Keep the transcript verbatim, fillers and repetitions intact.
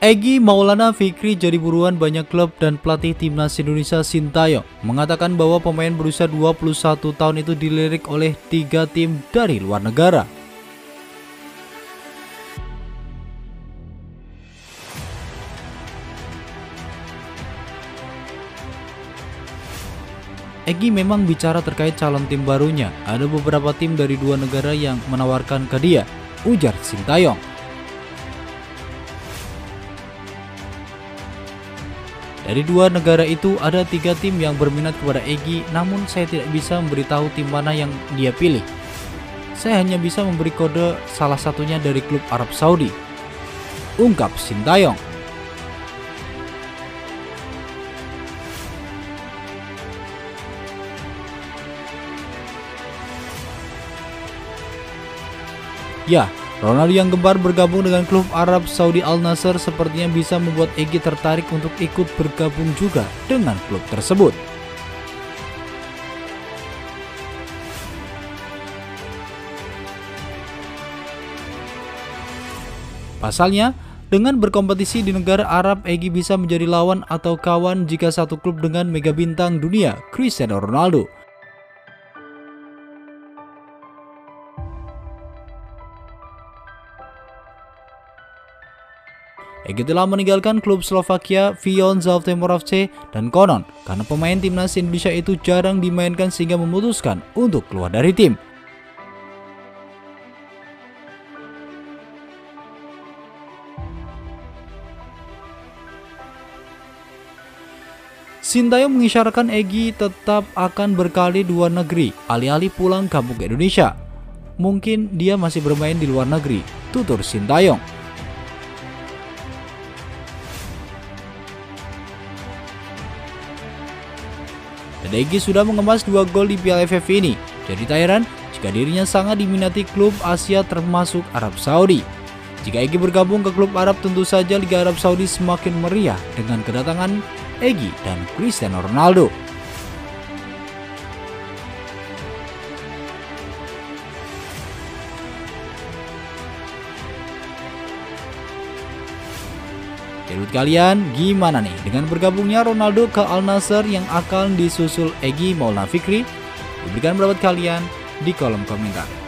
Egy Maulana Fikri jadi buruan banyak klub dan pelatih timnas Indonesia Sintayong mengatakan bahwa pemain berusia dua puluh satu tahun itu dilirik oleh tiga tim dari luar negara. Egy memang bicara terkait calon tim barunya. Ada beberapa tim dari dua negara yang menawarkan ke dia, ujar Sintayong. Dari dua negara itu ada tiga tim yang berminat kepada Egy, namun saya tidak bisa memberitahu tim mana yang dia pilih. Saya hanya bisa memberi kode salah satunya dari klub Arab Saudi, ungkap Sintayong. Ya, Ronaldo yang gemar bergabung dengan klub Arab Saudi Al Nassr sepertinya bisa membuat Egy tertarik untuk ikut bergabung juga dengan klub tersebut. Pasalnya, dengan berkompetisi di negara Arab, Egy bisa menjadi lawan atau kawan jika satu klub dengan mega bintang dunia, Cristiano Ronaldo. Egy telah meninggalkan klub Slovakia Vion Zaltimor F C dan konon karena pemain timnas Indonesia itu jarang dimainkan sehingga memutuskan untuk keluar dari tim. Sintayong mengisyaratkan Egy tetap akan berkali dua negeri, alih-alih pulang kampung ke Indonesia. Mungkin dia masih bermain di luar negeri, tutur Sintayong. Dan Egy sudah mengemas dua gol di Piala F F ini. Jadi tak heran jika dirinya sangat diminati klub Asia termasuk Arab Saudi. Jika Egy bergabung ke klub Arab, tentu saja Liga Arab Saudi semakin meriah dengan kedatangan Egy dan Cristiano Ronaldo. Menurut kalian gimana nih dengan bergabungnya Ronaldo ke Al Nassr yang akan disusul Egy Maulana Fikri? Berikan pendapat kalian di kolom komentar.